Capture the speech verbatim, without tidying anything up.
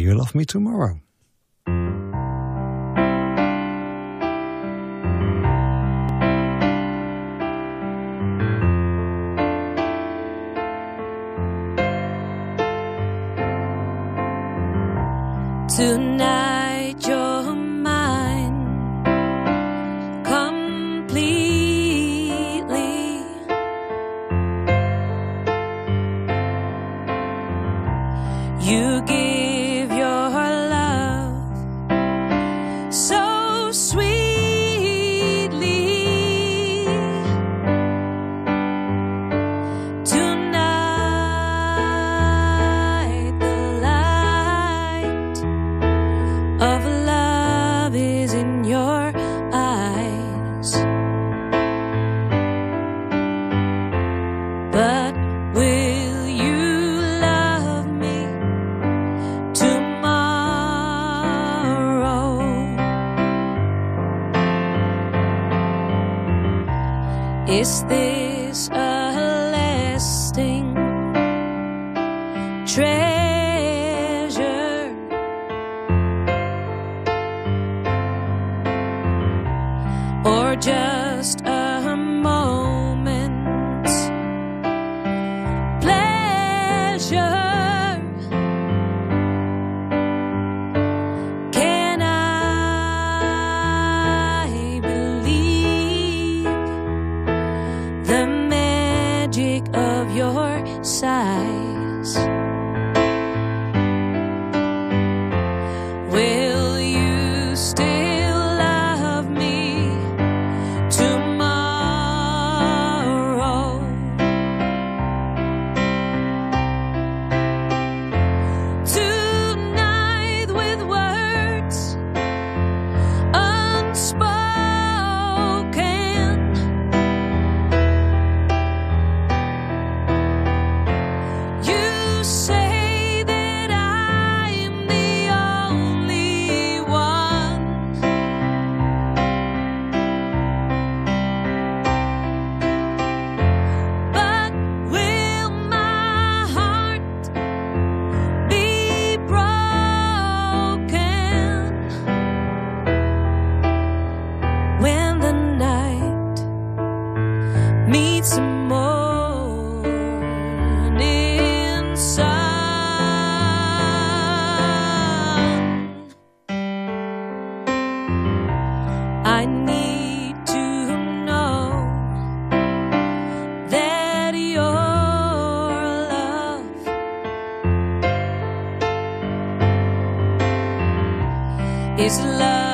Can You Love Me Tomorrow? Tonight you're mine completely. You give your love so sweetly. Tonight the light of love is in your eyes. But will you love me tomorrow? Is this a lasting treasure? Or just a moment's pleasure? Can I believe the magic of your sighs? Will you still love me tomorrow? Tonight with words unspoken, you say that I'm the only one. But will my heart be broken when the night meets the morning sun? I need to know that your love is love